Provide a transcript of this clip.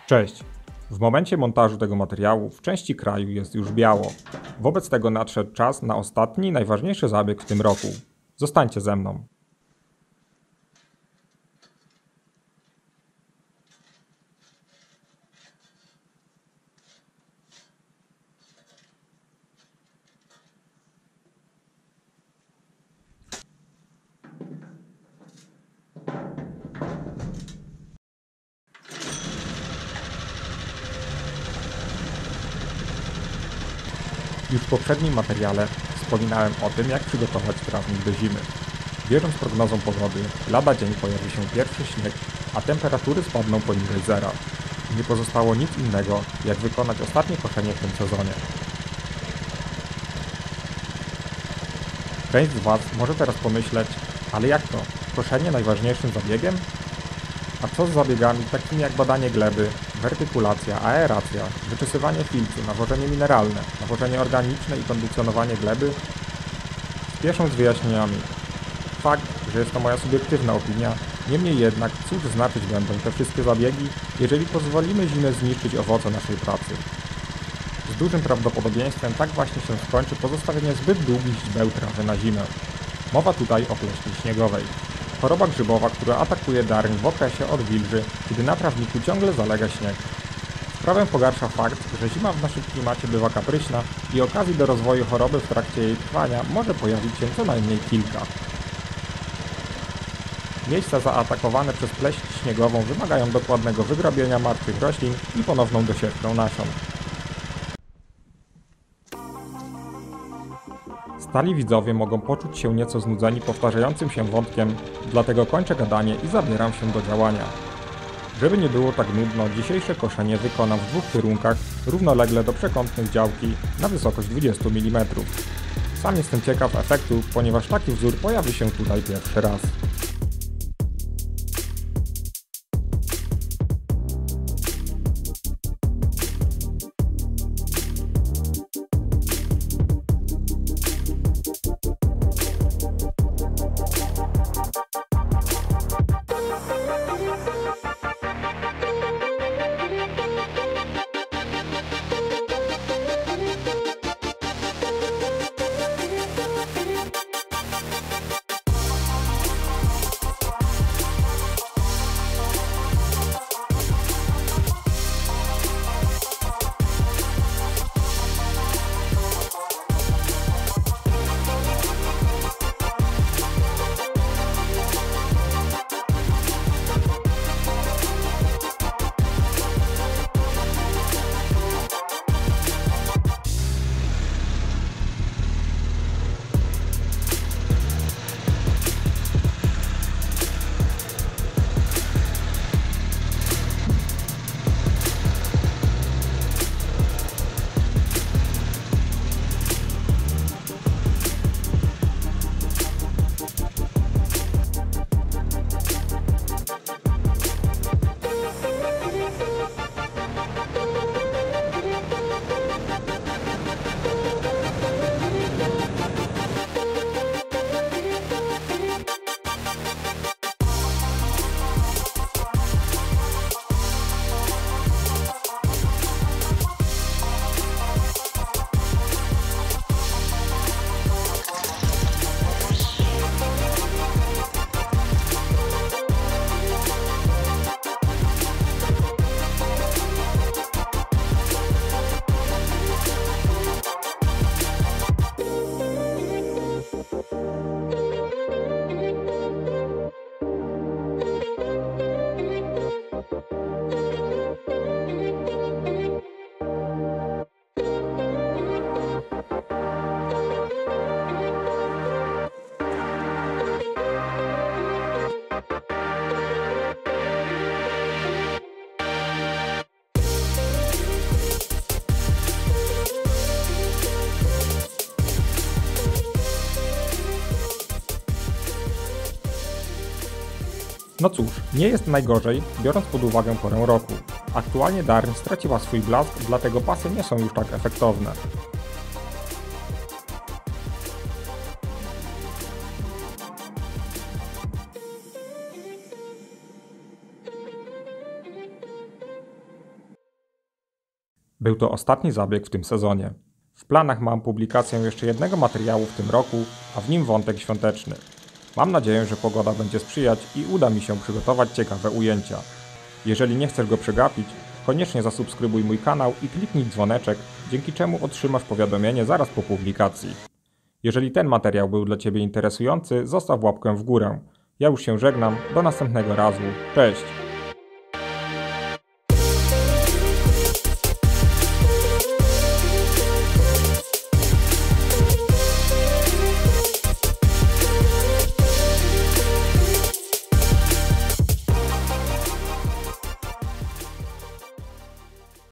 Cześć! W momencie montażu tego materiału w części kraju jest już biało. Wobec tego nadszedł czas na ostatni, najważniejszy zabieg w tym roku. Zostańcie ze mną. Już w poprzednim materiale wspominałem o tym, jak przygotować trawnik do zimy. Wierząc prognozom pogody, lada dzień pojawi się pierwszy śnieg, a temperatury spadną poniżej zera. Nie pozostało nic innego, jak wykonać ostatnie koszenie w tym sezonie. Część z Was może teraz pomyśleć, ale jak to? Koszenie najważniejszym zabiegiem? A co z zabiegami takimi jak badanie gleby, wertykulacja, aeracja, wyczesywanie filcu, nawożenie mineralne, nawożenie organiczne i kondycjonowanie gleby? Spieszę z wyjaśnieniami. Fakt, że jest to moja subiektywna opinia, niemniej jednak cóż znaczyć będą te wszystkie zabiegi, jeżeli pozwolimy zimę zniszczyć owoce naszej pracy. Z dużym prawdopodobieństwem tak właśnie się skończy pozostawienie zbyt długich źdeł trawy na zimę. Mowa tutaj o pleśni śniegowej. Choroba grzybowa, która atakuje darń w okresie odwilży, kiedy na trawniku ciągle zalega śnieg. Sprawę pogarsza fakt, że zima w naszym klimacie bywa kapryśna i okazji do rozwoju choroby w trakcie jej trwania może pojawić się co najmniej kilka. Miejsca zaatakowane przez pleśń śniegową wymagają dokładnego wygrabienia martwych roślin i ponowną dosiewkę nasion. Stali widzowie mogą poczuć się nieco znudzeni powtarzającym się wątkiem, dlatego kończę gadanie i zabieram się do działania. Żeby nie było tak nudno, dzisiejsze koszenie wykonam w dwóch kierunkach, równolegle do przekątnych działki na wysokość 20 mm. Sam jestem ciekaw efektu, ponieważ taki wzór pojawi się tutaj pierwszy raz. No cóż, nie jest najgorzej, biorąc pod uwagę porę roku. Aktualnie darń straciła swój blask, dlatego pasy nie są już tak efektowne. Był to ostatni zabieg w tym sezonie. W planach mam publikację jeszcze jednego materiału w tym roku, a w nim wątek świąteczny. Mam nadzieję, że pogoda będzie sprzyjać i uda mi się przygotować ciekawe ujęcia. Jeżeli nie chcesz go przegapić, koniecznie zasubskrybuj mój kanał i kliknij dzwoneczek, dzięki czemu otrzymasz powiadomienie zaraz po publikacji. Jeżeli ten materiał był dla Ciebie interesujący, zostaw łapkę w górę. Ja już się żegnam, do następnego razu, cześć!